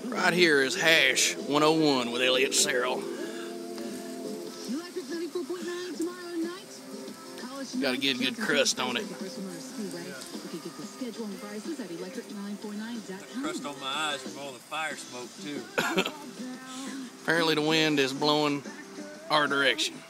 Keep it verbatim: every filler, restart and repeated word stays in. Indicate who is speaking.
Speaker 1: Right here is Haish one oh one with Elliott Serrell. Got to get a good crust on it.
Speaker 2: That crust on my eyes from all the fire smoke too.
Speaker 1: Apparently the wind is blowing our direction.